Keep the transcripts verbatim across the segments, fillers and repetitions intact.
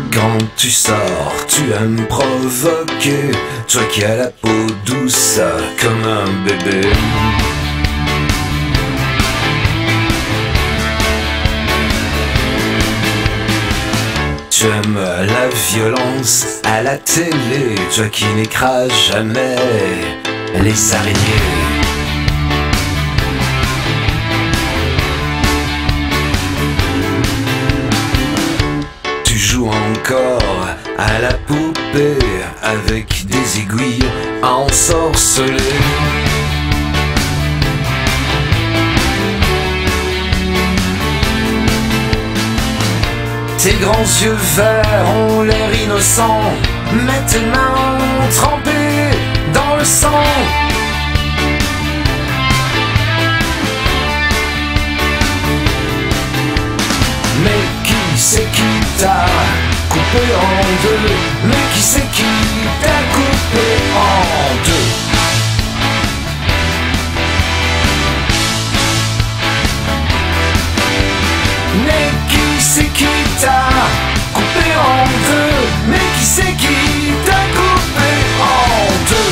Quand tu sors, tu aimes provoquer, toi qui as la peau douce comme un bébé. Tu aimes la violence à la télé, toi qui n'écrases jamais les araignées. Tu joues encore à la poupée avec des aiguilles ensorcelées. Tes grands yeux verts ont l'air innocents, mais tes mains ont trempé dans le sang. Mais qui c'est qui t'a coupé en deux? Mais qui c'est qui t'a coupé en deux? Mais qui c'est qui t'a coupé en deux? Mais qui c'est qui t'a coupé en deux?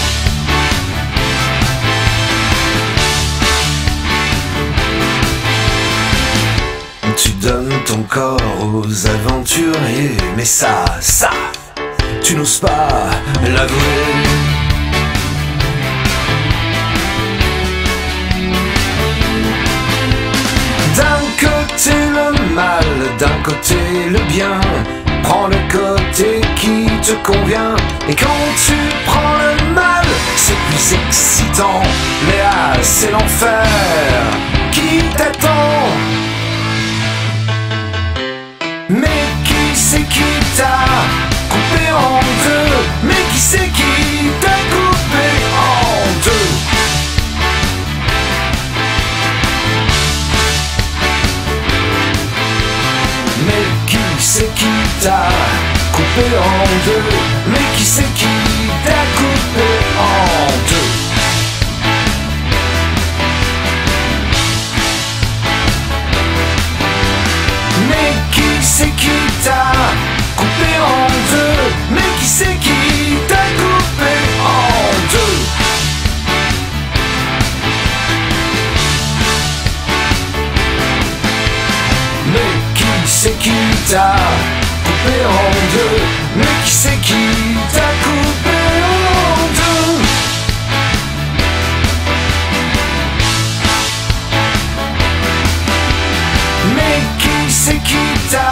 Tu donnes ton corps aux aventuriers, mais ça, ça, tu n'oses pas l'avouer. D'un côté le mal, d'un côté le bien, prends le côté qui te convient. Et quand tu prends le mal, c'est plus excitant, mais ah, c'est l'enfer qui t'attend. Mais qui c'est qui t'a coupé en deux? Mais qui c'est qui t'a coupé en deux? Mais qui c'est qui t'a coupé en deux? Mais qui c'est qui t'a coupé en deux? Mais qui c'est qui t'a coupé en deux? Mais qui c'est qui t'a coupé en deux? Mais qui c'est qui t'a coupé en deux? Mais qui c'est qui t'a coupé en deux? Mais qui c'est qui t'a